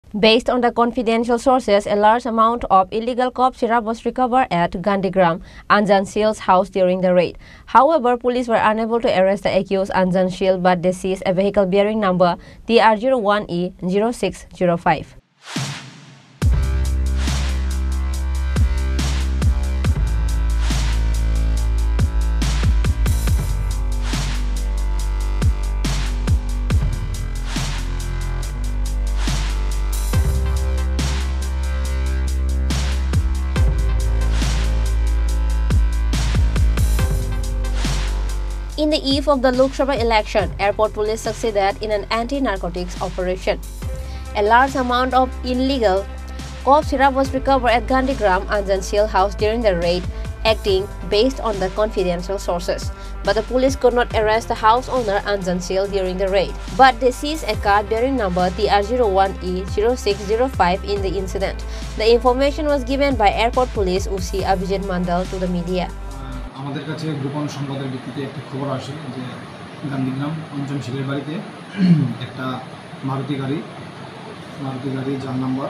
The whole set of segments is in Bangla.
Based on the confidential sources, a large amount of illegal cough syrup was recovered at Gandhigram, Anjan Shil's house during the raid. However, police were unable to arrest the accused Anjan Shil, but they seized a vehicle bearing number TR01E0605. In the eve of the Lok Sabha election, airport police succeeded in an anti-narcotics operation. A large amount of illegal cough syrup was recovered at Gandhigram, Anjan Shil house during the raid, acting based on the confidential sources. But the police could not arrest the house owner Anjan Shil during the raid. But they seized a car bearing number TR01E0605 in the incident. The information was given by airport police UC Abhijit Mandal to the media. আমাদের কাছে গোপন সংবাদের ভিত্তিতে একটা খবর আসে যে গান্ধীগ্রাম অঞ্চল শিলের বাড়িতে একটা মারুতি গাড়ি যার নাম্বার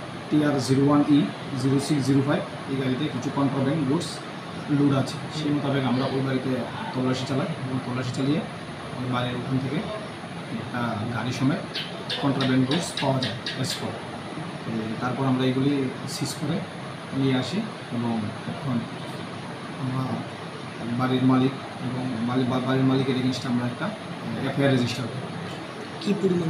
TR01E0605 এই গাড়িতে কিছু কন্ট্রাব্যান্ড গুডস লোড আছে। সেই মোতাবেক আমরা ওই বাড়িতে তল্লাশি চালাই এবং তল্লাশি চালিয়ে ওই বাড়ির ওখান থেকে একটা গাড়ি সমেত কন্ট্রাব্যান্ড গুডস পাওয়া যায় এক্সপোর্ট। তারপর আমরা এগুলি সিজ করে নিয়ে আসি এবং এখন আমরা বাড়ির মালিক এবং বাড়ির মালিকের এগেইনস্টে আমরা একটা এফআইআর রেজিস্টার করি। কি পরিমাণ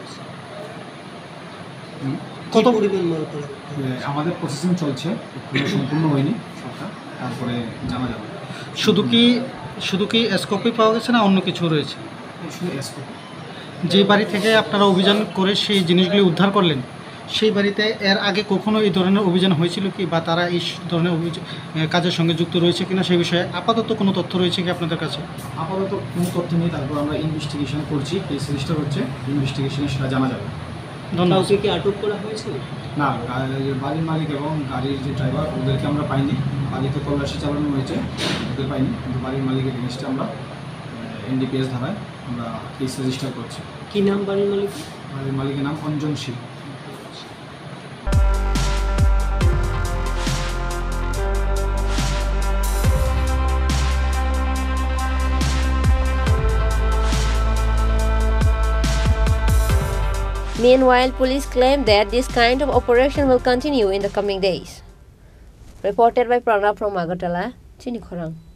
কত পরিমাণ মাল করা আমাদের প্রসেসিং চলছে, সম্পূর্ণ হয়নি সবটা, তারপরে জানা যাবে। শুধু কি এসকোপি পাওয়া গেছে না অন্য কিছু রয়েছে? শুধু এসকোপি। যে বাড়ি থেকে আপনারা অভিযান করে সেই জিনিসগুলি উদ্ধার করলেন, সেই বাড়িতে এর আগে কখনো এই ধরনের অভিযান হয়েছিল কি, বা তারা এই ধরনের কাজের সঙ্গে যুক্ত রয়েছে কিনা সেই বিষয়ে আপাতত কোনো তথ্য রয়েছে কি আপনাদের কাছে? আপাতত কোনো তথ্য নেই, তারপর আমরা ইনভেস্টিগেশন করছি, কেস রেজিস্টার হচ্ছে, ইনভেস্টিগেশনে সেটা জানা যাবে। ধন্যবাদ। কি আটক করা হয়েছে? না, বাড়ির মালিক এবং গাড়ির যে ড্রাইভার ওদেরকে আমরা পাইনি। বাড়িতে তল্লাশি চালানো হয়েছে, ওদের পাইনি, কিন্তু বাড়ির মালিকের এগেইনস্টে আমরা NDPS ধারায় আমরা কেস রেজিস্টার করছি। কী নাম বাড়ির মালিক? বাড়ির মালিকের নাম অঞ্জন শীল। Meanwhile, police claim that this kind of operation will continue in the coming days. Reported by Pranab from Agartala, Chinikhorang.